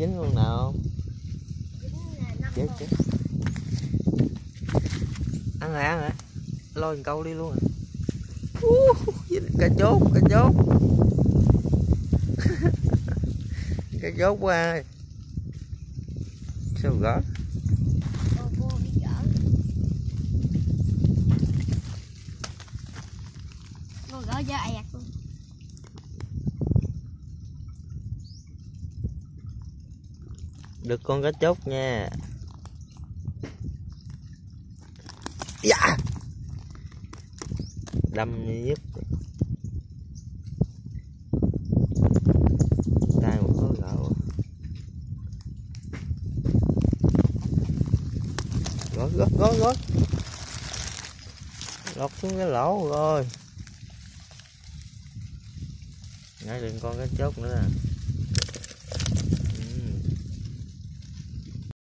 dính con nào không? Chết chết. Ăn rồi. Lôi một câu đi luôn rồi. Dính cá chốt. Cá chốt quá. Sao gỡ? Gỡ ra ẹt luôn. Được con cá chốt nha. Dạ. Đâm như nhất. Tay một khối gạo. Gót. Lọt xuống cái lỗ rồi. Nãy đừng con cá chốt nữa nè.